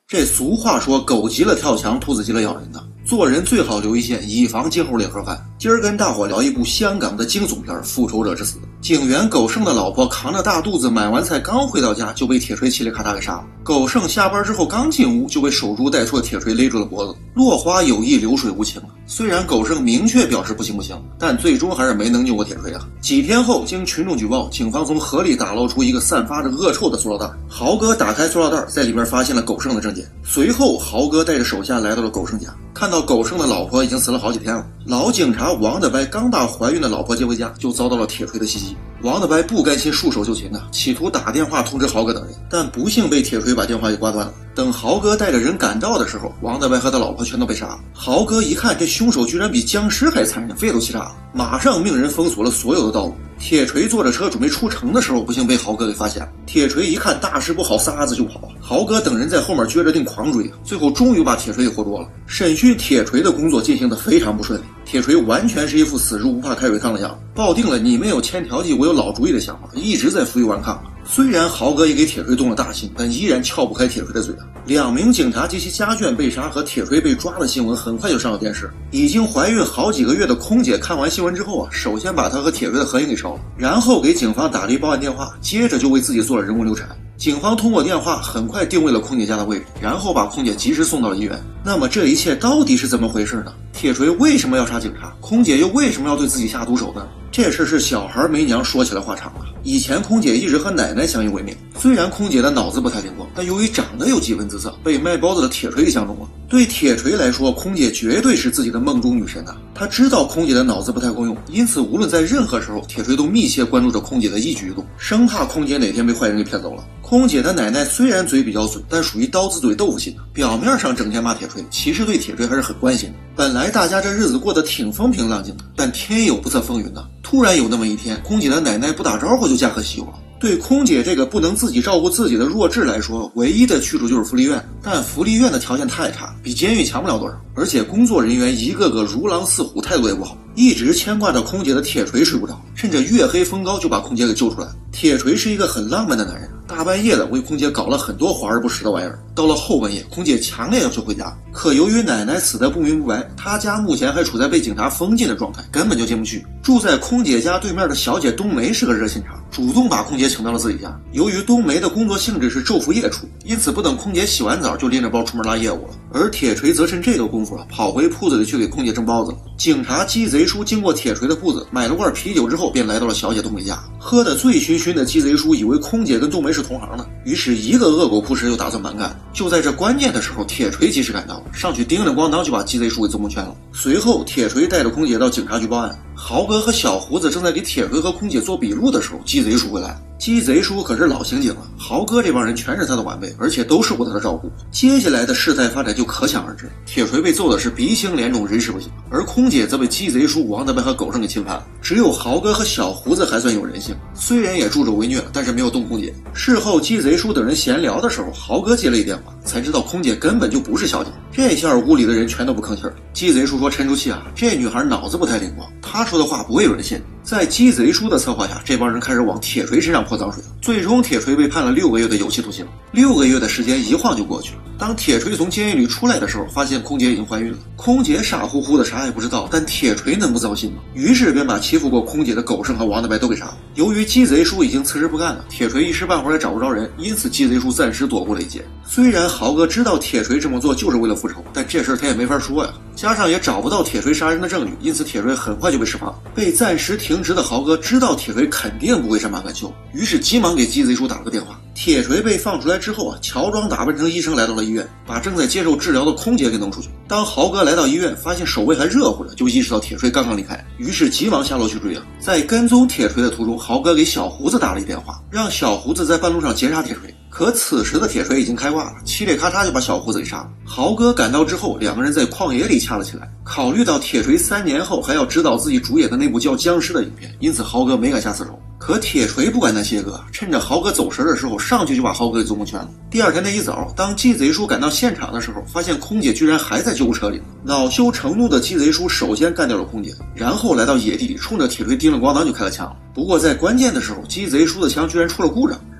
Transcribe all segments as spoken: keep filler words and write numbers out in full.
这俗话说，狗急了跳墙，兔子急了咬人呐。做人最好留一线，以防今后两盒饭。今儿跟大伙聊一部香港的惊悚片《复仇者之死》。警员狗剩的老婆扛着大肚子买完菜，刚回到家就被铁锤嘁哩咔嚓给杀了。狗剩下班之后刚进屋就被守株待兔的铁锤勒住了脖子。落花有意，流水无情啊。虽然狗剩明确表示不行不行，但最终还是没能拗过铁锤啊。几天后，经群众举报，警方从河里打捞出一个散发着恶臭的塑料袋。豪哥打开塑料袋，在里面发现了狗剩的证件。随后，豪哥带着手下来到了狗剩家，看到狗剩的老婆已经死了好几天了。老警察王大白刚把怀孕的老婆接回家，就遭到了铁锤的袭击。王大白不甘心束手就擒呐，企图打电话通知豪哥等人，但不幸被铁锤把电话给挂断了。等豪哥带着人赶到的时候，王大白和他老婆全都被杀了。豪哥一看这凶手居然比僵尸还残忍，肺都气炸了，马上命人封锁了所有的道路。铁锤坐着车准备出城的时候，不幸被豪哥给发现了。铁锤一看大事不好，撒子就跑。豪哥等人在后面撅着腚狂追，最后终于把铁锤给活捉了。审讯铁锤的工作进行得非常不顺利，铁锤完全是一副死猪不怕开水烫的样子，抱定了你没有签调剂我有老主意的想法，一直在负隅顽抗。虽然豪哥也给铁锤动了大心，但依然撬不开铁锤的嘴啊。两名警察及其家眷被杀和铁锤被抓的新闻很快就上了电视。已经怀孕好几个月的空姐看完新闻之后啊，首先把她和铁锤的合影给烧了，然后给警方打了一报案电话，接着就为自己做了人工流产。警方通过电话很快定位了空姐家的位置，然后把空姐及时送到了医院。那么这一切到底是怎么回事呢？铁锤为什么要杀警察？空姐又为什么要对自己下毒手呢？这事是小孩没娘说起来话长了。以前空姐一直和奶奶相依为命，虽然空姐的脑子不太灵光，但由于长得有几分姿色，被卖包子的铁锤给相中了。对铁锤来说，空姐绝对是自己的梦中女神啊！他知道空姐的脑子不太够用，因此无论在任何时候，铁锤都密切关注着空姐的一举一动，生怕空姐哪天被坏人给骗走了。空姐的奶奶虽然嘴比较嘴，但属于刀子嘴豆腐心的，表面上整天骂铁锤，其实对铁锤还是很关心的。本来大家这日子过得挺风平浪静的，但天有不测风云呐！突然有那么一天，空姐的奶奶不打招呼就驾鹤西游了。对空姐这个不能自己照顾自己的弱智来说，唯一的去处就是福利院，但福利院的条件太差，比监狱强不了多少，而且工作人员一个个如狼似虎，态度也不好。一直牵挂着空姐的铁锤睡不着，趁着月黑风高就把空姐给救出来。铁锤是一个很浪漫的男人，大半夜的为空姐搞了很多华而不实的玩意儿。到了后半夜，空姐强烈要求回家，可由于奶奶死得不明不白，她家目前还处在被警察封禁的状态，根本就进不去。住在空姐家对面的小姐冬梅是个热心肠，主动把空姐请到了自己家。由于冬梅的工作性质是昼伏夜出，因此不等空姐洗完澡就拎着包出门拉业务了。而铁锤则趁这个功夫啊，跑回铺子里去给空姐蒸包子了。警察鸡贼叔经过铁锤的铺子，买了罐啤酒之后，便来到了小姐冬梅家。喝得醉醺醺的鸡贼叔以为空姐跟冬梅是同行呢，于是一个恶狗扑食就打算蛮干。就在这关键的时候，铁锤及时赶到，上去叮了咣当就把鸡贼叔给揍蒙圈了。随后铁锤带着空姐到警察局报案。豪哥和小胡子正在给铁锤和空姐做笔录的时候，鸡贼叔回来了。鸡贼叔可是老刑警了，豪哥这帮人全是他的晚辈，而且都受过他的照顾。接下来的事态发展就可想而知，铁锤被揍的是鼻青脸肿，人事不省，而空姐则被鸡贼叔王大白和狗剩给侵犯了。只有豪哥和小胡子还算有人性，虽然也助纣为虐，但是没有动空姐。事后鸡贼叔等人闲聊的时候，豪哥接了一电话，才知道空姐根本就不是小姐。这下屋里的人全都不吭气儿。鸡贼叔说：“沉住气啊，这女孩脑子不太灵光，她说的话不会有人信。”在鸡贼叔的策划下，这帮人开始往铁锤身上泼脏水了。最终铁锤被判了六个月的有期徒刑。六个月的时间一晃就过去了。当铁锤从监狱里出来的时候，发现空姐已经怀孕了。空姐傻乎乎的啥也不知道，但铁锤能不糟心吗？于是便把欺负过空姐的狗剩和王大白都给杀了。由于鸡贼叔已经辞职不干了，铁锤一时半会儿也找不着人，因此鸡贼叔暂时躲过了一劫。虽然豪哥知道铁锤这么做就是为了复仇，但这事他也没法说呀。加上也找不到铁锤杀人的证据，因此铁锤很快就被释放了。被暂时停职的豪哥知道铁锤肯定不会善罢甘休，于是急忙给鸡贼叔打了个电话。铁锤被放出来之后啊，乔装打扮成医生来到了医院，把正在接受治疗的空姐给弄出去。当豪哥来到医院，发现手胃还热乎着，就意识到铁锤刚刚离开，于是急忙下楼去追啊。在跟踪铁锤的途中，豪哥给小胡子打了一电话，让小胡子在半路上截杀铁锤。可此时的铁锤已经开挂了，嘁哩咔嚓就把小胡子给杀了。豪哥赶到之后，两个人在旷野里掐了起来。考虑到铁锤三年后还要指导自己主演的那部叫《僵尸》的影片，因此豪哥没敢下死手。可铁锤不管那些个，趁着豪哥走神的时候，上去就把豪哥给揍蒙圈了。第二天那一早，当鸡贼叔赶到现场的时候，发现空姐居然还在救护车里。恼羞成怒的鸡贼叔首先干掉了空姐，然后来到野地里，冲着铁锤叮了咣当就开了枪。不过在关键的时候，鸡贼叔的枪居然出了故障。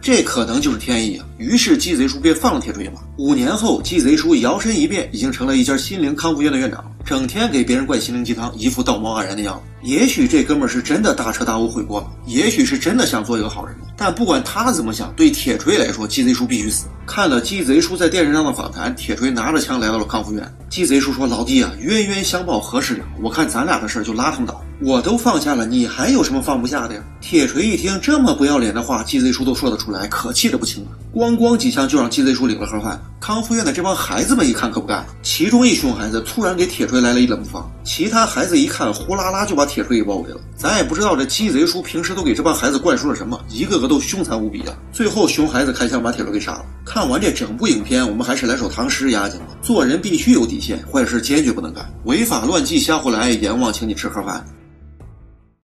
这可能就是天意啊！于是鸡贼叔便放了铁锤嘛。五年后，鸡贼叔摇身一变，已经成了一家心灵康复院的院长，整天给别人灌心灵鸡汤，一副道貌岸然的样子。也许这哥们儿是真的大彻大悟悔过了，也许是真的想做一个好人了。但不管他怎么想，对铁锤来说，鸡贼叔必须死。看了鸡贼叔在电视上的访谈，铁锤拿着枪来到了康复院。鸡贼叔说：“老弟啊，冤冤相报何时了？我看咱俩的事儿就拉他们倒。我都放下了，你还有什么放不下的呀？”铁锤一听这么不要脸的话，鸡贼叔都说得出来，可气得不轻啊！咣咣几枪就让鸡贼叔领了盒饭。康复院的这帮孩子们一看可不干了，其中一熊孩子突然给铁锤来了一冷不防，其他孩子一看，呼啦啦就把铁锤给包围了。咱也不知道这鸡贼叔平时都给这帮孩子灌输了什么，一个个都凶残无比啊！最后熊孩子开枪把铁锤给杀了。看完这整部影片，我们还是来首唐诗压惊吧。做人必须有底线，坏事坚决不能干，违法乱纪瞎胡来，阎王请你吃盒饭。